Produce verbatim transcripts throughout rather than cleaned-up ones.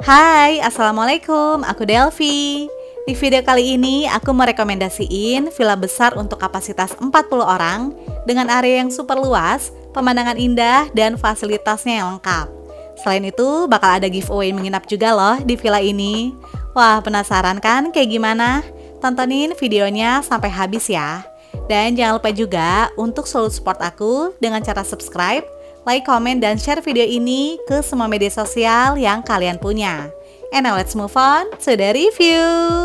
Hai, Assalamualaikum, aku Delvi. Di video kali ini aku merekomendasiin villa besar untuk kapasitas empat puluh orang dengan area yang super luas, pemandangan indah, dan fasilitasnya yang lengkap. Selain itu, bakal ada giveaway menginap juga loh di villa ini. Wah, penasaran kan kayak gimana? Tontonin videonya sampai habis ya. Dan jangan lupa juga untuk selalu support aku dengan cara subscribe, like, komen, dan share video ini ke semua media sosial yang kalian punya. And now let's move on to the review.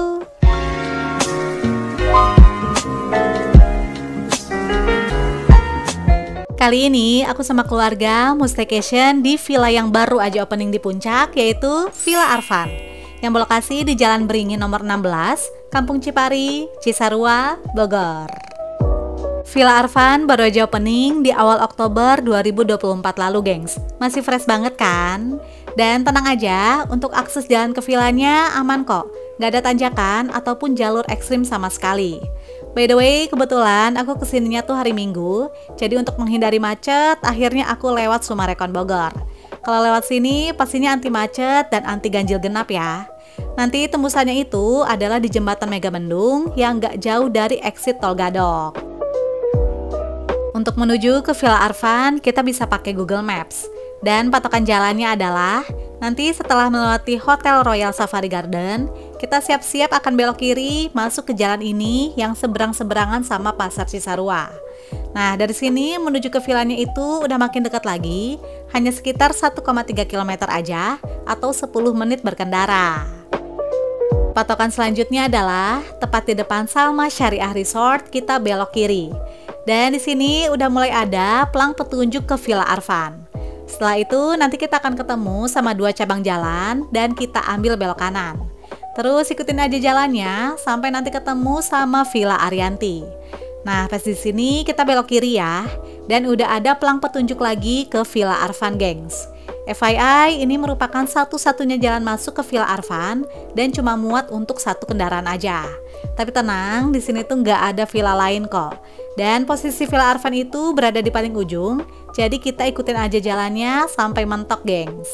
Kali ini aku sama keluarga mau staycation di villa yang baru aja opening di Puncak, yaitu Villa Arfan, yang berlokasi di Jalan Beringin nomor enam belas, Kampung Cipari, Cisarua, Bogor. Villa Arfan baru aja opening di awal Oktober dua ribu dua puluh empat lalu, gengs. Masih fresh banget kan? Dan tenang aja, untuk akses jalan ke villanya aman kok. Gak ada tanjakan ataupun jalur ekstrim sama sekali. By the way, kebetulan aku kesininya tuh hari Minggu. Jadi untuk menghindari macet, akhirnya aku lewat Sumarekon Bogor. Kalau lewat sini, pastinya anti macet dan anti ganjil genap ya. Nanti tembusannya itu adalah di Jembatan Megamendung yang gak jauh dari exit Tol Gadok. Untuk menuju ke Villa Arfan, kita bisa pakai Google Maps. Dan patokan jalannya adalah, nanti setelah melewati Hotel Royal Safari Garden, kita siap-siap akan belok kiri masuk ke jalan ini yang seberang-seberangan sama Pasar Cisarua. Nah, dari sini menuju ke villanya itu udah makin dekat lagi, hanya sekitar satu koma tiga kilometer aja atau sepuluh menit berkendara. Patokan selanjutnya adalah tepat di depan Salma Syariah Resort, kita belok kiri. Dan di sini udah mulai ada pelang petunjuk ke Villa Arfan. Setelah itu nanti kita akan ketemu sama dua cabang jalan dan kita ambil belok kanan. Terus ikutin aja jalannya sampai nanti ketemu sama Villa Arianti. Nah, pas di sini kita belok kiri ya. Dan udah ada pelang petunjuk lagi ke Villa Arfan, gengs. F Y I, ini merupakan satu-satunya jalan masuk ke Villa Arfan dan cuma muat untuk satu kendaraan aja. Tapi tenang, di sini tuh nggak ada villa lain kok. Dan posisi Villa Arfan itu berada di paling ujung, jadi kita ikutin aja jalannya sampai mentok, gengs.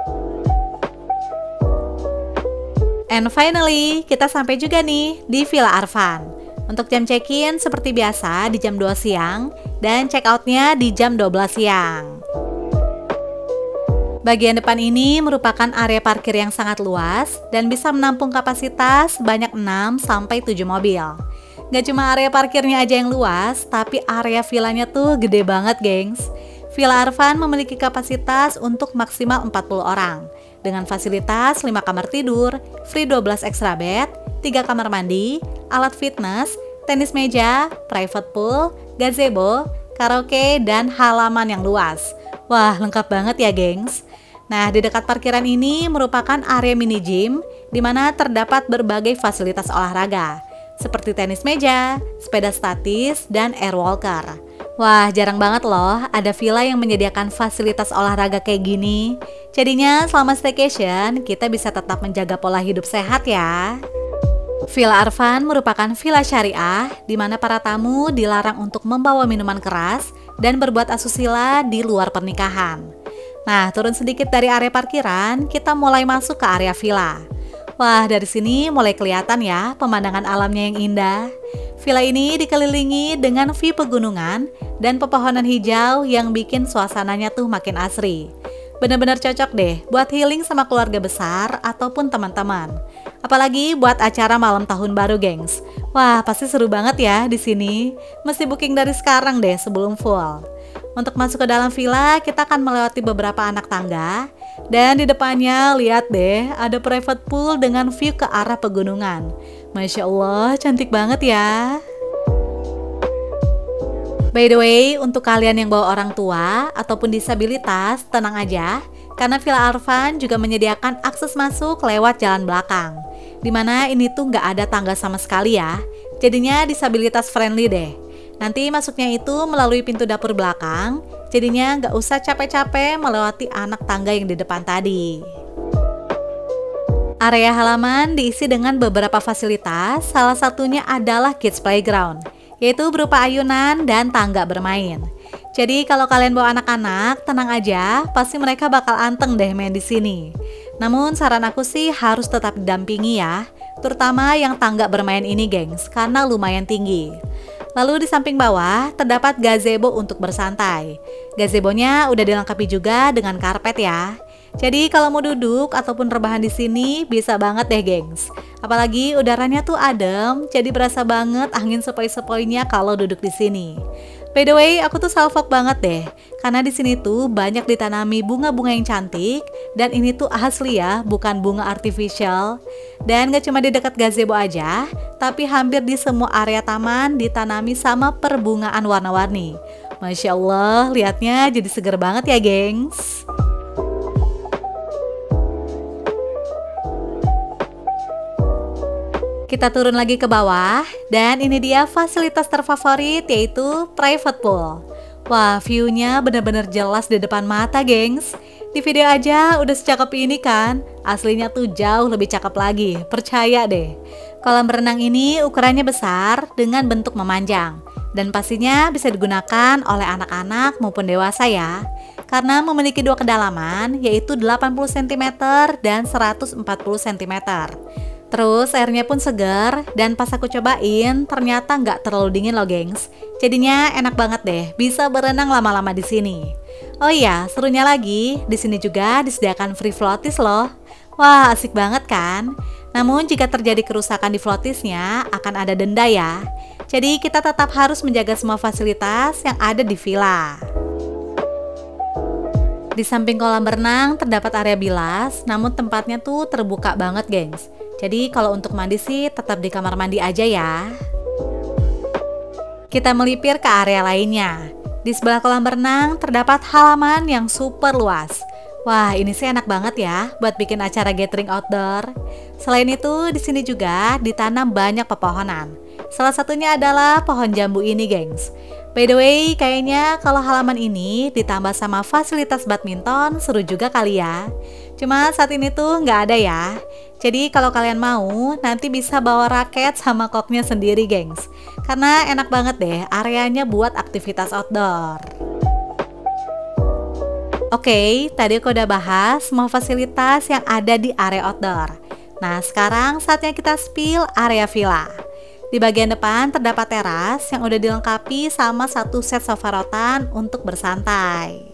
And finally, kita sampai juga nih di Villa Arfan. Untuk jam check-in seperti biasa di jam dua siang dan check out-nya di jam dua belas siang. Bagian depan ini merupakan area parkir yang sangat luas dan bisa menampung kapasitas banyak enam sampai tujuh mobil. Gak cuma area parkirnya aja yang luas, tapi area villanya tuh gede banget, gengs. Villa Arfan memiliki kapasitas untuk maksimal empat puluh orang dengan fasilitas lima kamar tidur, free dua belas extra bed, tiga kamar mandi, alat fitness, tenis meja, private pool, gazebo, karaoke, dan halaman yang luas. Wah, lengkap banget ya, gengs. Nah, di dekat parkiran ini merupakan area mini gym di mana terdapat berbagai fasilitas olahraga seperti tenis meja, sepeda statis, dan air walker. Wah, jarang banget loh ada villa yang menyediakan fasilitas olahraga kayak gini. Jadinya selama staycation kita bisa tetap menjaga pola hidup sehat ya. Villa Arfan merupakan villa syariah di mana para tamu dilarang untuk membawa minuman keras dan berbuat asusila di luar pernikahan. Nah, turun sedikit dari area parkiran, kita mulai masuk ke area villa. Wah, dari sini mulai kelihatan ya pemandangan alamnya yang indah. Villa ini dikelilingi dengan view pegunungan dan pepohonan hijau yang bikin suasananya tuh makin asri. Bener-bener cocok deh buat healing sama keluarga besar ataupun teman-teman. Apalagi buat acara malam tahun baru, gengs. Wah, pasti seru banget ya di sini. Mesti booking dari sekarang deh sebelum full. Untuk masuk ke dalam villa, kita akan melewati beberapa anak tangga. Dan di depannya, lihat deh, ada private pool dengan view ke arah pegunungan. Masya Allah, cantik banget ya. By the way, untuk kalian yang bawa orang tua ataupun disabilitas, tenang aja. Karena Villa Arfan juga menyediakan akses masuk lewat jalan belakang. Dimana ini tuh nggak ada tangga sama sekali ya. Jadinya disabilitas friendly deh. Nanti masuknya itu melalui pintu dapur belakang, jadinya nggak usah capek-capek melewati anak tangga yang di depan tadi. Area halaman diisi dengan beberapa fasilitas, salah satunya adalah kids playground, yaitu berupa ayunan dan tangga bermain. Jadi kalau kalian bawa anak-anak, tenang aja, pasti mereka bakal anteng deh main di sini. Namun saran aku sih harus tetap didampingi ya, terutama yang tangga bermain ini gengs, karena lumayan tinggi. Lalu di samping bawah terdapat gazebo untuk bersantai. Gazebonya udah dilengkapi juga dengan karpet ya. Jadi kalau mau duduk ataupun rebahan di sini bisa banget deh gengs. Apalagi udaranya tuh adem, jadi berasa banget angin sepoi-sepoinya kalau duduk di sini. By the way, aku tuh salfok banget deh, karena di sini tuh banyak ditanami bunga-bunga yang cantik, dan ini tuh asli ya, bukan bunga artificial. Dan gak cuma di dekat gazebo aja, tapi hampir di semua area taman ditanami sama perbungaan warna-warni. Masya Allah, lihatnya jadi seger banget ya gengs. Kita turun lagi ke bawah, dan ini dia fasilitas terfavorit yaitu private pool. Wah, view-nya bener-bener jelas di depan mata gengs. Di video aja udah secakep ini kan, aslinya tuh jauh lebih cakep lagi, percaya deh. Kolam berenang ini ukurannya besar dengan bentuk memanjang, dan pastinya bisa digunakan oleh anak-anak maupun dewasa ya. Karena memiliki dua kedalaman yaitu delapan puluh sentimeter dan seratus empat puluh sentimeter. Terus airnya pun segar, dan pas aku cobain ternyata nggak terlalu dingin loh gengs. Jadinya enak banget deh, bisa berenang lama-lama di sini. Oh iya, serunya lagi, di sini juga disediakan free floaties loh. Wah, asik banget kan? Namun jika terjadi kerusakan di floatiesnya akan ada denda ya. Jadi kita tetap harus menjaga semua fasilitas yang ada di villa. Di samping kolam berenang terdapat area bilas, namun tempatnya tuh terbuka banget gengs. Jadi kalau untuk mandi sih tetap di kamar mandi aja ya. Kita melipir ke area lainnya. Di sebelah kolam berenang terdapat halaman yang super luas. Wah, ini sih enak banget ya buat bikin acara gathering outdoor. Selain itu, di sini juga ditanam banyak pepohonan. Salah satunya adalah pohon jambu ini gengs. By the way, kayaknya kalau halaman ini ditambah sama fasilitas badminton seru juga kali ya. Cuma saat ini tuh nggak ada ya. Jadi kalau kalian mau, nanti bisa bawa raket sama koknya sendiri gengs. Karena enak banget deh areanya buat aktivitas outdoor. Oke, tadi aku udah bahas semua fasilitas yang ada di area outdoor. Nah, sekarang saatnya kita spill area villa. Di bagian depan terdapat teras yang udah dilengkapi sama satu set sofa rotan untuk bersantai.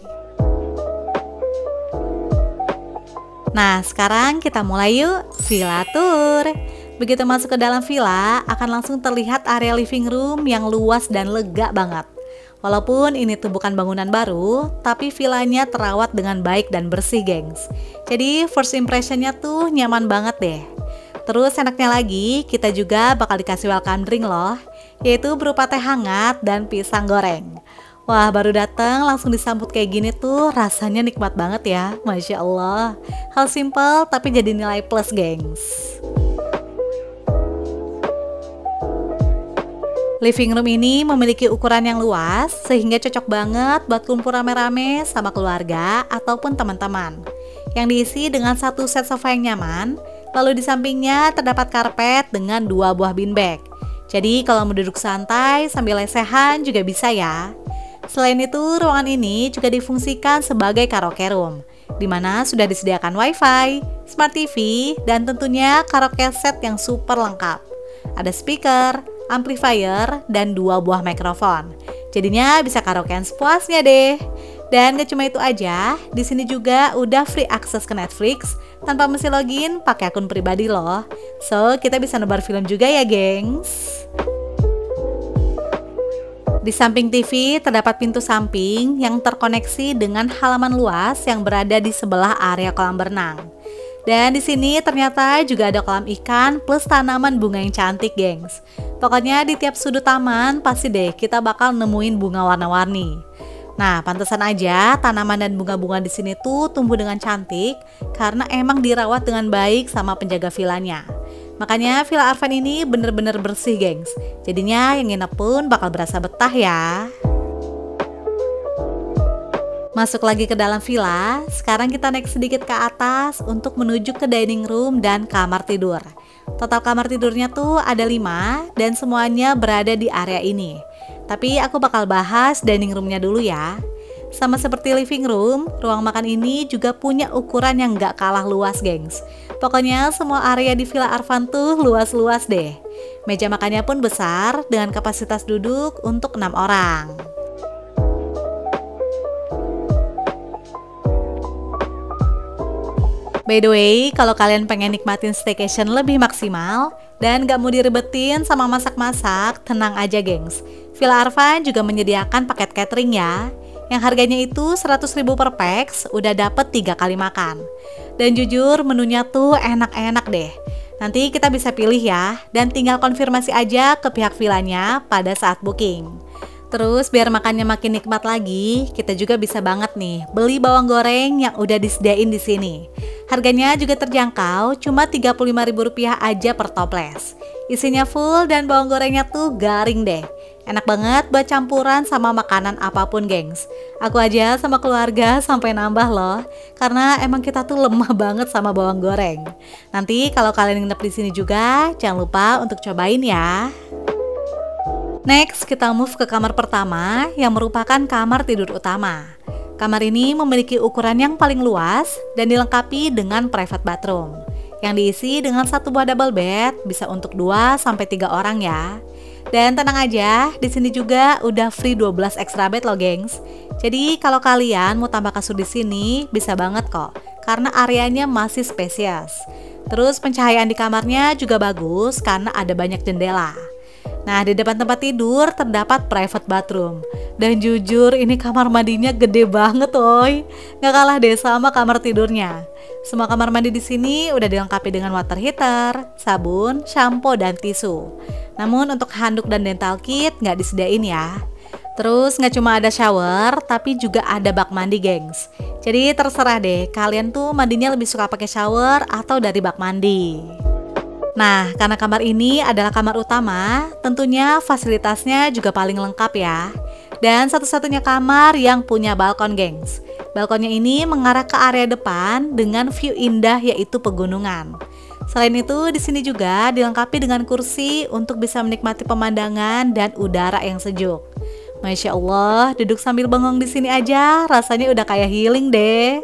Nah, sekarang kita mulai yuk villa tour. Begitu masuk ke dalam villa, akan langsung terlihat area living room yang luas dan lega banget. Walaupun ini tuh bukan bangunan baru, tapi villanya terawat dengan baik dan bersih gengs. Jadi first impressionnya tuh nyaman banget deh. Terus enaknya lagi, kita juga bakal dikasih welcome drink loh, yaitu berupa teh hangat dan pisang goreng. Wah, baru datang langsung disambut kayak gini tuh rasanya nikmat banget ya, Masya Allah. Hal simple tapi jadi nilai plus gengs. Living room ini memiliki ukuran yang luas sehingga cocok banget buat kumpul rame-rame sama keluarga ataupun teman-teman. Yang diisi dengan satu set sofa yang nyaman, lalu di sampingnya terdapat karpet dengan dua buah beanbag. Jadi kalau mau duduk santai sambil lesehan juga bisa ya. Selain itu, ruangan ini juga difungsikan sebagai karaoke room, di mana sudah disediakan wifi, smart T V, dan tentunya karaoke set yang super lengkap. Ada speaker, amplifier, dan dua buah mikrofon. Jadinya bisa karaokean sepuasnya deh. Dan gak cuma itu aja, di sini juga udah free akses ke Netflix tanpa mesti login pakai akun pribadi loh. So, kita bisa nobar film juga ya, gengs. Di samping T V terdapat pintu samping yang terkoneksi dengan halaman luas yang berada di sebelah area kolam berenang. Dan di sini ternyata juga ada kolam ikan plus tanaman bunga yang cantik, gengs. Pokoknya di tiap sudut taman pasti deh kita bakal nemuin bunga warna-warni. Nah, pantesan aja tanaman dan bunga-bunga di sini tuh tumbuh dengan cantik karena emang dirawat dengan baik sama penjaga villanya. Makanya Villa Arfan ini bener-bener bersih, gengs. Jadinya yang nginep pun bakal berasa betah ya. Masuk lagi ke dalam villa, sekarang kita naik sedikit ke atas untuk menuju ke dining room dan kamar tidur. Total kamar tidurnya tuh ada lima dan semuanya berada di area ini. Tapi aku bakal bahas dining roomnya dulu ya. Sama seperti living room, ruang makan ini juga punya ukuran yang gak kalah luas, gengs. Pokoknya semua area di Villa Arfan tuh luas-luas deh. Meja makannya pun besar dengan kapasitas duduk untuk enam orang. By the way, kalau kalian pengen nikmatin staycation lebih maksimal dan gak mau diribetin sama masak-masak, tenang aja gengs. Villa Arfan juga menyediakan paket catering ya, yang harganya itu seratus ribu per pax, udah dapet tiga kali makan. Dan jujur menunya tuh enak-enak deh. Nanti kita bisa pilih ya, dan tinggal konfirmasi aja ke pihak villanya pada saat booking. Terus biar makannya makin nikmat lagi, kita juga bisa banget nih beli bawang goreng yang udah disediain di sini. Harganya juga terjangkau, cuma tiga puluh lima ribu rupiah aja per toples. Isinya full dan bawang gorengnya tuh garing deh. Enak banget buat campuran sama makanan apapun, gengs. Aku aja sama keluarga sampai nambah loh, karena emang kita tuh lemah banget sama bawang goreng. Nanti kalau kalian nginep di sini juga, jangan lupa untuk cobain ya. Next, kita move ke kamar pertama yang merupakan kamar tidur utama. Kamar ini memiliki ukuran yang paling luas dan dilengkapi dengan private bathroom yang diisi dengan satu buah double bed, bisa untuk dua sampai tiga orang ya. Dan tenang aja, di sini juga udah free dua belas extra bed loh, gengs. Jadi kalau kalian mau tambah kasur di sini bisa banget kok, karena areanya masih spesies. Terus pencahayaan di kamarnya juga bagus karena ada banyak jendela. Nah, di depan tempat tidur terdapat private bathroom. Dan jujur ini kamar mandinya gede banget, oi. Nggak kalah deh sama kamar tidurnya. Semua kamar mandi di sini udah dilengkapi dengan water heater, sabun, shampoo, dan tisu. Namun untuk handuk dan dental kit nggak disediain ya. Terus nggak cuma ada shower, tapi juga ada bak mandi, gengs. Jadi terserah deh, kalian tuh mandinya lebih suka pakai shower atau dari bak mandi. Nah, karena kamar ini adalah kamar utama, tentunya fasilitasnya juga paling lengkap ya. Dan satu-satunya kamar yang punya balkon, gengs. Balkonnya ini mengarah ke area depan dengan view indah yaitu pegunungan. Selain itu, di sini juga dilengkapi dengan kursi untuk bisa menikmati pemandangan dan udara yang sejuk. Masya Allah, duduk sambil bengong di sini aja rasanya udah kayak healing deh.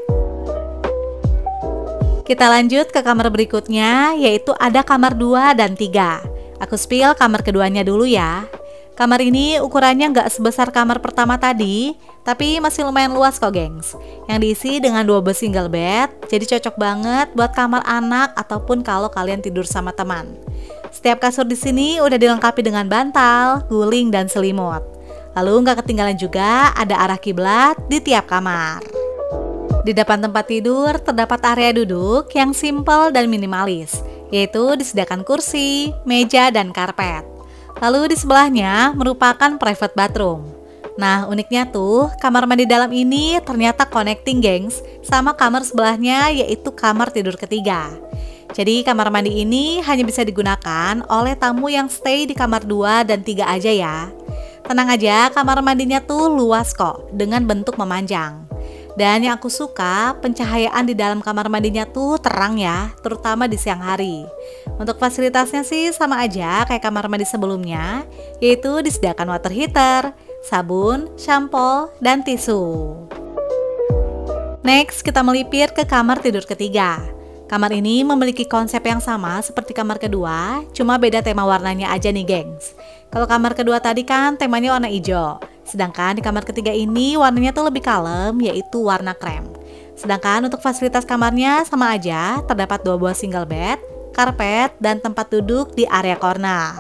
Kita lanjut ke kamar berikutnya, yaitu ada kamar dua dan tiga. Aku spill kamar keduanya dulu ya. Kamar ini ukurannya nggak sebesar kamar pertama tadi, tapi masih lumayan luas kok, gengs. Yang diisi dengan dua belas single bed, jadi cocok banget buat kamar anak ataupun kalau kalian tidur sama teman. Setiap kasur di sini udah dilengkapi dengan bantal, guling, dan selimut. Lalu nggak ketinggalan juga ada arah kiblat di tiap kamar. Di depan tempat tidur terdapat area duduk yang simpel dan minimalis, yaitu disediakan kursi, meja, dan karpet. Lalu di sebelahnya merupakan private bathroom. Nah, uniknya tuh, kamar mandi dalam ini ternyata connecting, gengs, sama kamar sebelahnya yaitu kamar tidur ketiga. Jadi kamar mandi ini hanya bisa digunakan oleh tamu yang stay di kamar dua dan tiga aja ya. Tenang aja, kamar mandinya tuh luas kok, dengan bentuk memanjang. Dan yang aku suka, pencahayaan di dalam kamar mandinya tuh terang ya, terutama di siang hari. Untuk fasilitasnya sih sama aja kayak kamar mandi sebelumnya, yaitu disediakan water heater, sabun, shampoo, dan tisu. Next, kita melipir ke kamar tidur ketiga. Kamar ini memiliki konsep yang sama seperti kamar kedua, cuma beda tema warnanya aja nih, gengs. Kalau kamar kedua tadi kan temanya warna hijau, sedangkan di kamar ketiga ini warnanya tuh lebih kalem, yaitu warna krem. Sedangkan untuk fasilitas kamarnya sama aja, terdapat dua buah single bed, karpet, dan tempat duduk di area corner.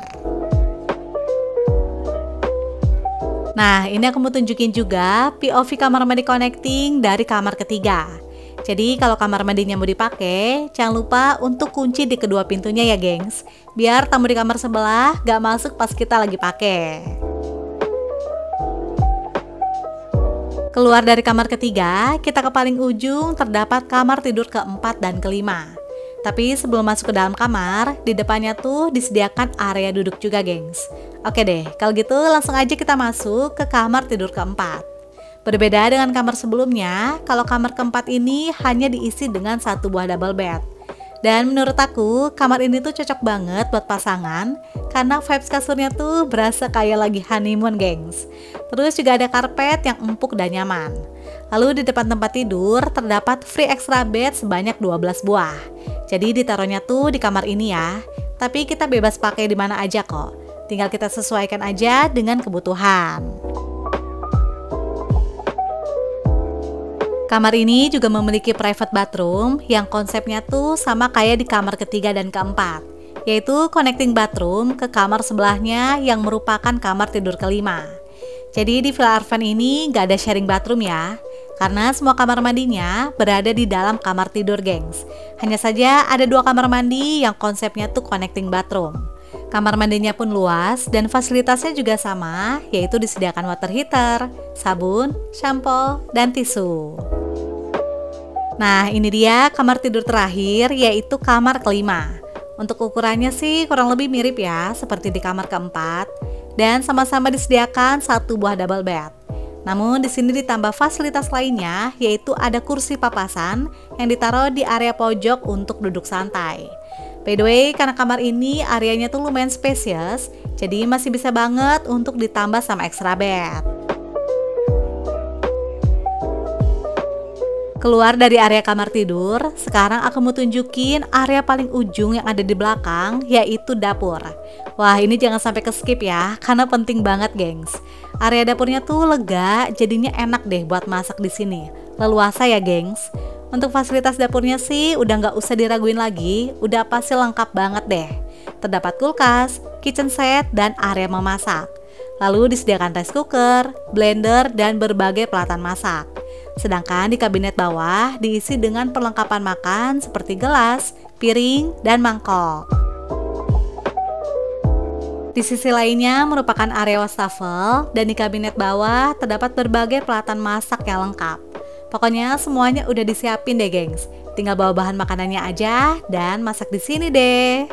Nah, ini aku mau tunjukin juga P O V kamar mandi connecting dari kamar ketiga. Jadi kalau kamar mandinya mau dipakai, jangan lupa untuk kunci di kedua pintunya ya, gengs. Biar tamu di kamar sebelah gak masuk pas kita lagi pakai. Keluar dari kamar ketiga, kita ke paling ujung terdapat kamar tidur keempat dan kelima. Tapi sebelum masuk ke dalam kamar, di depannya tuh disediakan area duduk juga, gengs. Oke deh, kalau gitu langsung aja kita masuk ke kamar tidur keempat. Berbeda dengan kamar sebelumnya, kalau kamar keempat ini hanya diisi dengan satu buah double bed. Dan menurut aku, kamar ini tuh cocok banget buat pasangan karena vibes kasurnya tuh berasa kayak lagi honeymoon, gengs. Terus juga ada karpet yang empuk dan nyaman. Lalu di depan tempat tidur terdapat free extra bed sebanyak dua belas buah. Jadi ditaruhnya tuh di kamar ini ya. Tapi kita bebas pakai di mana aja kok. Tinggal kita sesuaikan aja dengan kebutuhan. Kamar ini juga memiliki private bathroom yang konsepnya tuh sama kayak di kamar ketiga dan keempat, yaitu connecting bathroom ke kamar sebelahnya yang merupakan kamar tidur kelima. Jadi di Villa Arvan ini gak ada sharing bathroom ya, karena semua kamar mandinya berada di dalam kamar tidur gengs. Hanya saja ada dua kamar mandi yang konsepnya tuh connecting bathroom. Kamar mandinya pun luas dan fasilitasnya juga sama, yaitu disediakan water heater, sabun, shampoo, dan tisu. Nah, ini dia kamar tidur terakhir, yaitu kamar kelima. Untuk ukurannya sih kurang lebih mirip ya, seperti di kamar keempat, dan sama-sama disediakan satu buah double bed. Namun di sini ditambah fasilitas lainnya, yaitu ada kursi papasan yang ditaruh di area pojok untuk duduk santai. By the way, karena kamar ini areanya tuh lumayan spacious, jadi masih bisa banget untuk ditambah sama extra bed. Keluar dari area kamar tidur, sekarang aku mau tunjukin area paling ujung yang ada di belakang, yaitu dapur. Wah, ini jangan sampai ke skip ya, karena penting banget gengs. Area dapurnya tuh lega, jadinya enak deh buat masak di sini. Leluasa ya gengs. Untuk fasilitas dapurnya sih udah nggak usah diraguin lagi, udah pasti lengkap banget deh. Terdapat kulkas, kitchen set, dan area memasak. Lalu disediakan rice cooker, blender, dan berbagai peralatan masak. Sedangkan di kabinet bawah diisi dengan perlengkapan makan seperti gelas, piring, dan mangkok. Di sisi lainnya merupakan area wastafel, dan di kabinet bawah terdapat berbagai peralatan masak yang lengkap. Pokoknya semuanya udah disiapin deh gengs. Tinggal bawa bahan makanannya aja dan masak di sini deh.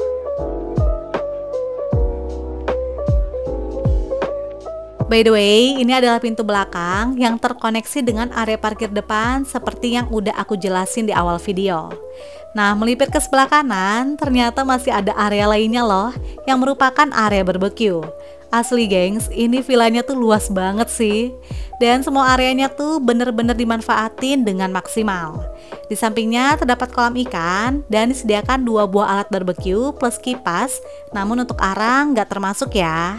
By the way, ini adalah pintu belakang yang terkoneksi dengan area parkir depan seperti yang udah aku jelasin di awal video. Nah, melipir ke sebelah kanan, ternyata masih ada area lainnya loh, yang merupakan area barbecue. Asli gengs, ini villanya tuh luas banget sih. Dan semua areanya tuh bener-bener dimanfaatin dengan maksimal. Di sampingnya terdapat kolam ikan dan disediakan dua buah alat barbecue plus kipas, namun untuk arang nggak termasuk ya.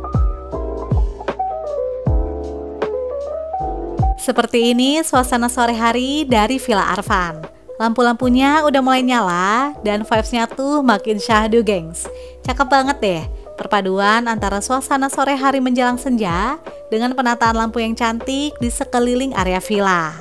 Seperti ini suasana sore hari dari Villa Arvan. Lampu-lampunya udah mulai nyala dan vibes-nya tuh makin syahdu gengs. Cakep banget deh, perpaduan antara suasana sore hari menjelang senja dengan penataan lampu yang cantik di sekeliling area villa.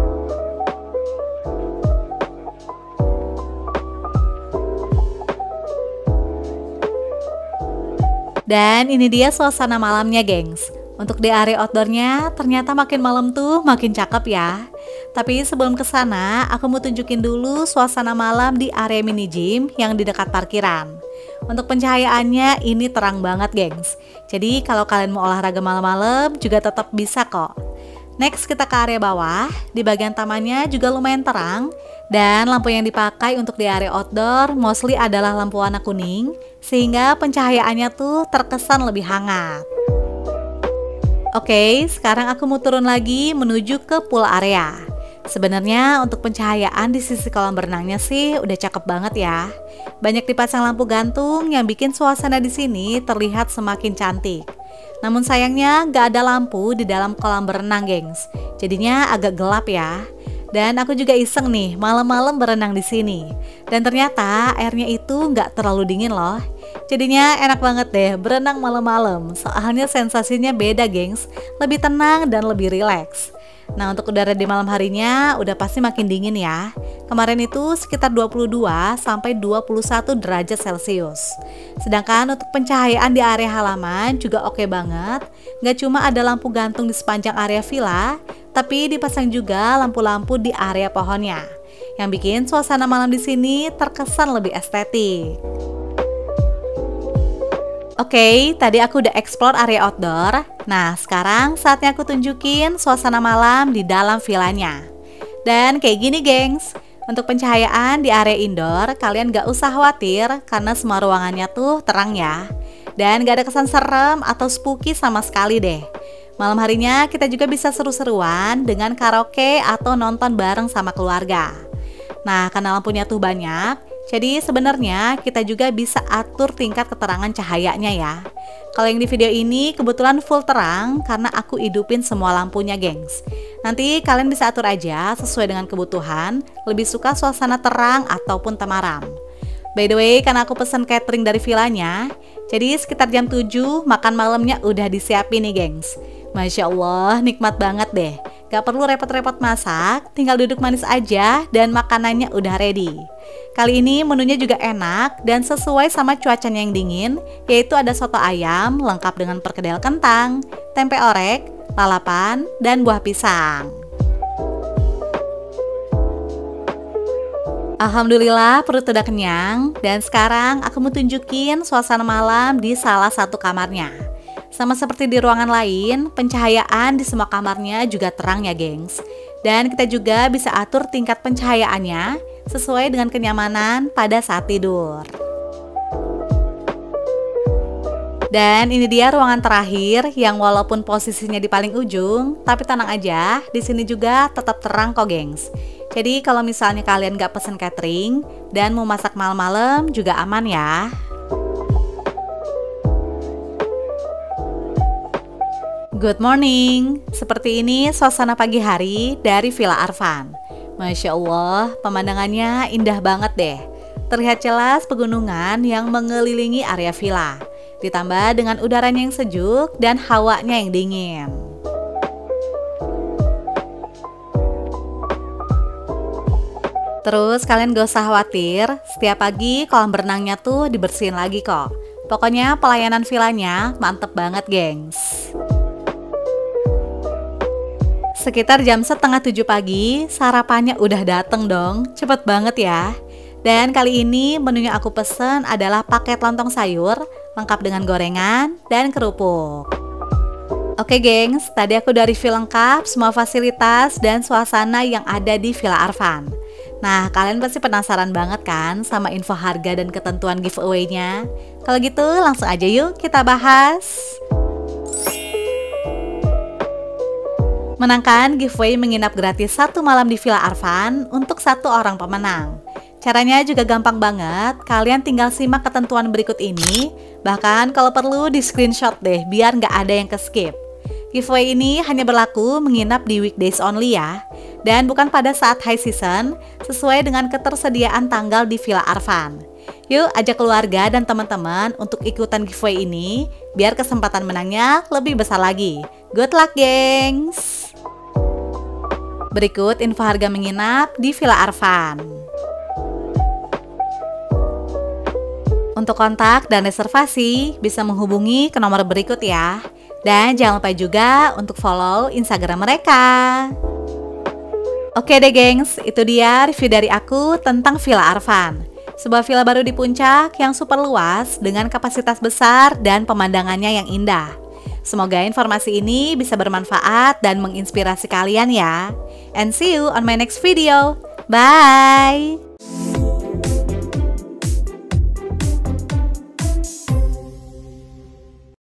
Dan ini dia suasana malamnya gengs. Untuk di area outdoornya, ternyata makin malam tuh makin cakep ya. Tapi sebelum kesana, aku mau tunjukin dulu suasana malam di area mini gym yang di dekat parkiran. Untuk pencahayaannya ini terang banget gengs. Jadi kalau kalian mau olahraga malam-malam juga tetap bisa kok. Next kita ke area bawah, di bagian tamannya juga lumayan terang. Dan lampu yang dipakai untuk di area outdoor mostly adalah lampu warna kuning, sehingga pencahayaannya tuh terkesan lebih hangat. Oke, sekarang aku mau turun lagi menuju ke pool area. Sebenarnya untuk pencahayaan di sisi kolam berenangnya sih udah cakep banget ya. Banyak dipasang lampu gantung yang bikin suasana di sini terlihat semakin cantik. Namun sayangnya gak ada lampu di dalam kolam berenang gengs. Jadinya agak gelap ya. Dan aku juga iseng nih malam-malam berenang di sini. Dan ternyata airnya itu nggak terlalu dingin loh. Jadinya enak banget deh berenang malam-malam. Soalnya sensasinya beda gengs, lebih tenang dan lebih rileks. Nah untuk udara di malam harinya udah pasti makin dingin ya. Kemarin itu sekitar dua puluh dua sampai dua puluh satu derajat Celcius. Sedangkan untuk pencahayaan di area halaman juga oke banget. Nggak cuma ada lampu gantung di sepanjang area villa, tapi dipasang juga lampu-lampu di area pohonnya, yang bikin suasana malam di sini terkesan lebih estetik. Oke, okay, tadi aku udah explore area outdoor. Nah, sekarang saatnya aku tunjukin suasana malam di dalam villanya. Dan kayak gini gengs, untuk pencahayaan di area indoor, kalian gak usah khawatir karena semua ruangannya tuh terang ya. Dan gak ada kesan serem atau spooky sama sekali deh. Malam harinya kita juga bisa seru-seruan dengan karaoke atau nonton bareng sama keluarga. Nah, karena lampunya tuh banyak, jadi sebenarnya kita juga bisa atur tingkat keterangan cahayanya ya. Kalau yang di video ini kebetulan full terang karena aku hidupin semua lampunya, gengs. Nanti kalian bisa atur aja sesuai dengan kebutuhan, lebih suka suasana terang ataupun temaram. By the way, karena aku pesen catering dari villanya, jadi sekitar jam tujuh makan malamnya udah disiapin nih, gengs. Masya Allah, nikmat banget deh. Gak perlu repot-repot masak, tinggal duduk manis aja dan makanannya udah ready. Kali ini menunya juga enak dan sesuai sama cuacanya yang dingin, yaitu ada soto ayam lengkap dengan perkedel kentang, tempe orek, lalapan, dan buah pisang. Alhamdulillah perut udah kenyang, dan sekarang aku mau tunjukin suasana malam di salah satu kamarnya. Sama seperti di ruangan lain, pencahayaan di semua kamarnya juga terang ya, gengs. Dan kita juga bisa atur tingkat pencahayaannya sesuai dengan kenyamanan pada saat tidur. Dan ini dia ruangan terakhir yang walaupun posisinya di paling ujung, tapi tenang aja, di sini juga tetap terang kok, gengs. Jadi kalau misalnya kalian gak pesen catering dan mau masak malam-malam juga aman ya. Good morning, seperti ini suasana pagi hari dari Villa Arfan. Masya Allah, pemandangannya indah banget deh. Terlihat jelas pegunungan yang mengelilingi area villa, ditambah dengan udaranya yang sejuk dan hawanya yang dingin. Terus kalian gak usah khawatir, setiap pagi kolam berenangnya tuh dibersihin lagi kok. Pokoknya pelayanan villanya mantep banget, gengs. Sekitar jam setengah tujuh pagi, sarapannya udah dateng dong, cepet banget ya. Dan kali ini menu yang aku pesen adalah paket lontong sayur, lengkap dengan gorengan dan kerupuk. Oke gengs, tadi aku udah review lengkap semua fasilitas dan suasana yang ada di Villa Arfan. Nah, kalian pasti penasaran banget kan sama info harga dan ketentuan giveaway-nya? Kalau gitu langsung aja yuk kita bahas. Menangkan giveaway menginap gratis satu malam di Villa Arfan untuk satu orang pemenang. Caranya juga gampang banget, kalian tinggal simak ketentuan berikut ini, bahkan kalau perlu di screenshot deh biar nggak ada yang ke-skip. Giveaway ini hanya berlaku menginap di weekdays only ya, dan bukan pada saat high season, sesuai dengan ketersediaan tanggal di Villa Arfan. Yuk ajak keluarga dan teman-teman untuk ikutan giveaway ini, biar kesempatan menangnya lebih besar lagi. Good luck, gengs! Berikut info harga menginap di Villa Arfan. Untuk kontak dan reservasi, bisa menghubungi ke nomor berikut ya. Dan jangan lupa juga untuk follow Instagram mereka. Oke deh gengs, itu dia review dari aku tentang Villa Arfan. Sebuah villa baru di puncak yang super luas dengan kapasitas besar dan pemandangannya yang indah. Semoga informasi ini bisa bermanfaat dan menginspirasi kalian ya. And see you on my next video. Bye!